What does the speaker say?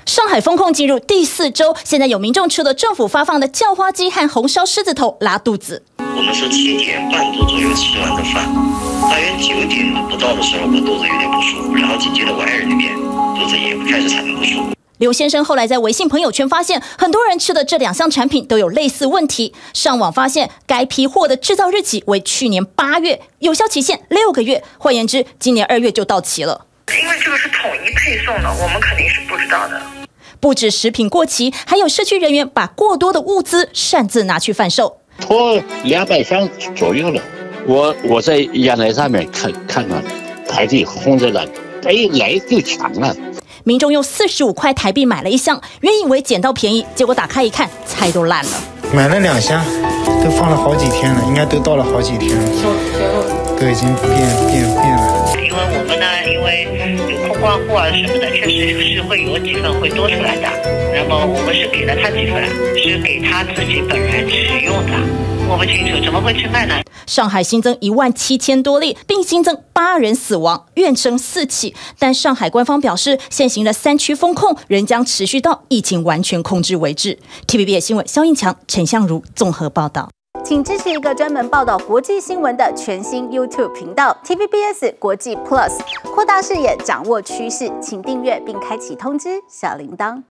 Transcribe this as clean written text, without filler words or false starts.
上海封控进入第4周，现在有民众吃了政府发放的叫花鸡和红烧狮子头拉肚子。 我们是7点半多左右吃完的饭，大约9点不到的时候，我肚子有点不舒服，然后紧接着晚上那边肚子也开始产生不舒服。 刘先生后来在微信朋友圈发现，很多人吃的这2项产品都有类似问题。上网发现，该批货的制造日期为去年8月，有效期限6个月，换言之，今年2月就到期了。 因为这个是统一配送的，我们肯定是不知道的。 不止食品过期，还有社区人员把过多的物资擅自拿去贩售， 拖200箱左右了。我在阳台上面看到排队轰着了，一来就抢了。 民众用45块台币买了1箱，原以为捡到便宜，结果打开一看，菜都烂了。 买了2箱，都放了好几天了，应该都到了好几天了，都已经变了。 因为我们呢，因为有空挂货啊什么的，确实是会有几份会多出来的。那么我们是给了他几份，是给他自己本人使用的。我不清楚怎么会去卖呢？ 上海新增17000多例，并新增8人死亡，怨声四起。但上海官方表示，现行的3区封控仍将持续到疫情完全控制为止。TVBS 新闻肖映强、陈相如综合报道。 请支持一个专门报道国际新闻的全新 YouTube 频道 TVBS 国际 Plus， 扩大视野，掌握趋势，请订阅并开启通知小铃铛。